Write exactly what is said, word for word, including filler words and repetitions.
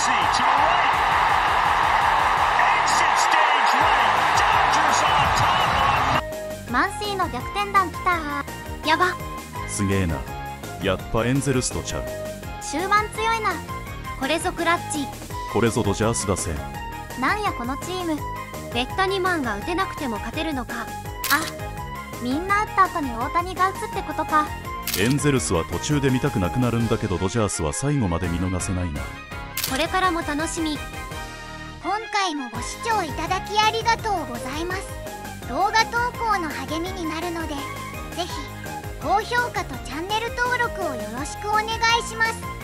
マンシーの逆転弾きた。やば。 すげえな。やっぱエンゼルスとちゃう。 終盤強いな。これぞクラッチ。 これぞドジャース打線。 なんやこのチーム。ベッタニマンが打てなくても勝てるのか。あ、みんな打った後に大谷が打つってことか。 エンゼルスは途中で見たくなくなるんだけど、ドジャースは最後まで見逃せないな。 これからも楽しみ。 今回もご視聴いただきありがとうございます。動画投稿の励みになるので、ぜひ高評価とチャンネル登録をよろしくお願いします。